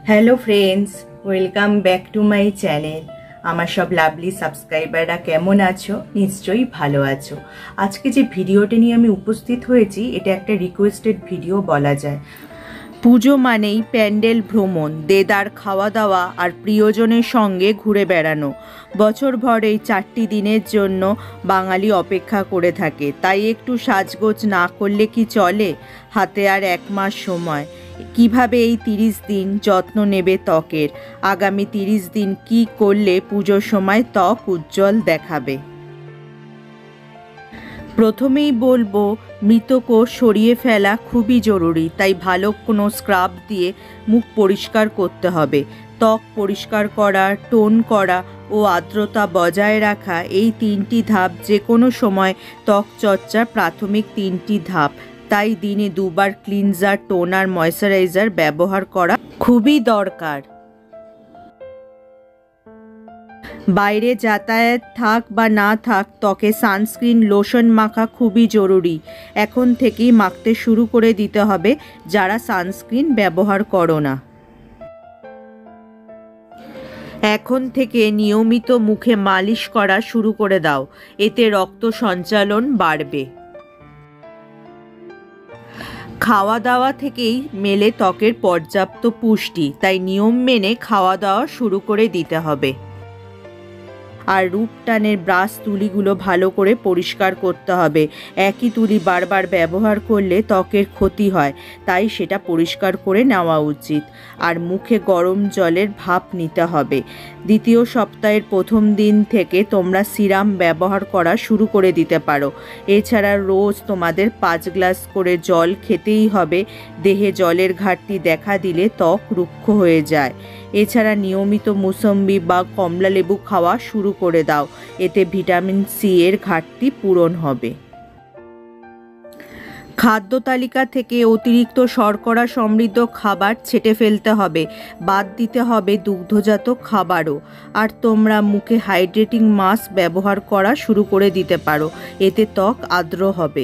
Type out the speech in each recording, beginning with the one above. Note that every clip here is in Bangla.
Hello friends, welcome back to my channel. আমার সব লাভলি সাবস্ক্রাইবাররা কেমন আছো? নিশ্চয়ই ভালো আছো। আজকে যে ভিডিওটি নিয়ে আমি উপস্থিত হয়েছি, এটা একটা রিকোয়েস্টেড ভিডিও বলা যায়। পুজো মানেই প্যান্ডেল ভ্রমণ, দেদার খাওয়া দাওয়া আর প্রিয়জনের সঙ্গে ঘুরে বেড়ানো। বছরভর এই 4টি দিনের জন্য বাঙালি অপেক্ষা করে থাকে, তাই একটু সাজগোজ না করলে কি চলে? হাতে আর 1 মাস সময়। কিভাবে এই 30 দিন যত্ন নেবে ত্বকের? আগামী 30 দিন কি করলে পুজোর সময় ত্বক উজ্জ্বল দেখাবে? প্রথমেই বলবো, মৃতকোষ সরিয়ে ফেলা খুবই জরুরি, তাই ভালো কোনো স্ক্রাব দিয়ে মুখ পরিষ্কার করতে হবে। ত্বক পরিষ্কার করা, টোন করা ও আর্দ্রতা বজায় রাখা, এই 3টি ধাপ যে কোনো সময় ত্বক চর্চার প্রাথমিক 3টি ধাপ। তাই দিনে 2 বার ক্লিনজার, টোনার, ময়শ্চারাইজার ব্যবহার করা খুবই দরকার। বাইরে যাতায়াত থাক বা না থাক, ত্বকে সানস্ক্রিন, লোশন মাখা খুবই জরুরি। এখন থেকেই মাখতে শুরু করে দিতে হবে যারা সানস্ক্রিন ব্যবহার করো না। এখন থেকে নিয়মিত মুখে মালিশ করা শুরু করে দাও, এতে রক্ত সঞ্চালন বাড়বে। খাওয়া দাওয়া থেকেই মেলে ত্বকের পর্যাপ্ত পুষ্টি, তাই নিয়ম মেনে খাওয়া দাওয়া শুরু করে দিতে হবে। আর রূপটানের ব্রাশ তুলিগুলো ভালো করে পরিষ্কার করতে হবে। একই তুলি বারবার ব্যবহার করলে ত্বকের ক্ষতি হয়, তাই সেটা পরিষ্কার করে নেওয়া উচিত। আর মুখে গরম জলের ভাপ নিতে হবে। দ্বিতীয় সপ্তাহের প্রথম দিন থেকে তোমরা সিরাম ব্যবহার করা শুরু করে দিতে পারো। এছাড়া রোজ তোমাদের 5 গ্লাস করে জল খেতেই হবে। দেহে জলের ঘাটতি দেখা দিলে ত্বক রুক্ষ হয়ে যায়। এছাড়া নিয়মিত মুসম্বি বা কমলা লেবু খাওয়া শুরু করে দাও, এতে ভিটামিন সি এর ঘাটতি পূরণ হবে। খাদ্য তালিকা থেকে অতিরিক্ত শর্করা সমৃদ্ধ খাবার ছেঁটে ফেলতে হবে, বাদ দিতে হবে দুগ্ধজাত খাবারও। আর তোমরা মুখে হাইড্রেটিং মাস্ক ব্যবহার করা শুরু করে দিতে পারো, এতে ত্বক আর্দ্র হবে।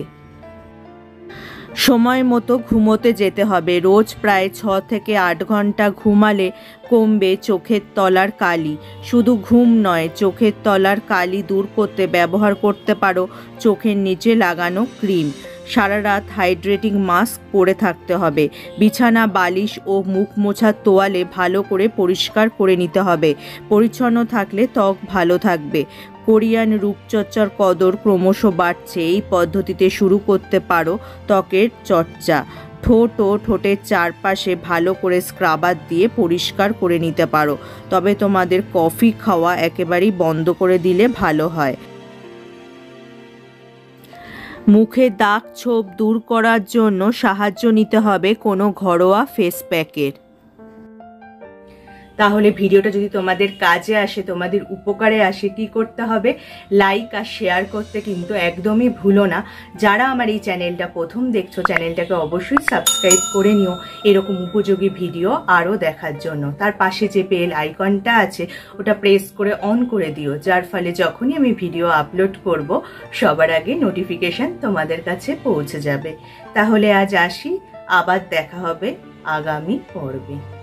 সময় মতো ঘুমোতে যেতে হবে। রোজ প্রায় 6 থেকে 8 ঘন্টা ঘুমালে কমবে চোখের তলার কালি। শুধু ঘুম নয়, চোখের তলার কালি দূর করতে ব্যবহার করতে পারো চোখের নিচে লাগানো ক্রিম। সারা রাত হাইড্রেটিং মাস্ক পরে থাকতে হবে। বিছানা, বালিশ ও মুখ মোছার তোয়ালে ভালো করে পরিষ্কার করে নিতে হবে। পরিচ্ছন্ন থাকলে ত্বক ভালো থাকবে। কোরিয়ান রূপচর্চার কদর ক্রমশ বাড়ছে। এই পদ্ধতিতে শুরু করতে পারো ত্বকের চর্চা। ঠোঁট ও ঠোঁটের চারপাশে ভালো করে স্ক্রাবার দিয়ে পরিষ্কার করে নিতে পারো। তবে তোমাদের কফি খাওয়া একেবারেই বন্ধ করে দিলে ভালো হয়। মুখে দাগ ছোপ দূর করার জন্য সাহায্য নিতে হবে কোনো ঘরোয়া ফেস প্যাকের। তাহলে ভিডিওটা যদি তোমাদের কাজে আসে, তোমাদের উপকারে আসে, কি করতে হবে? লাইক আর শেয়ার করতে কিন্তু একদমই ভুলো না। যারা আমার এই চ্যানেলটা প্রথম দেখছো, চ্যানেলটাকে অবশ্যই সাবস্ক্রাইব করে নিও এরকম উপযোগী ভিডিও আরও দেখার জন্য। তার পাশে যে বেল আইকনটা আছে, ওটা প্রেস করে অন করে দিও, যার ফলে যখনই আমি ভিডিও আপলোড করব সবার আগে নোটিফিকেশন তোমাদের কাছে পৌঁছে যাবে। তাহলে আজ আসি, আবার দেখা হবে আগামী পর্বে।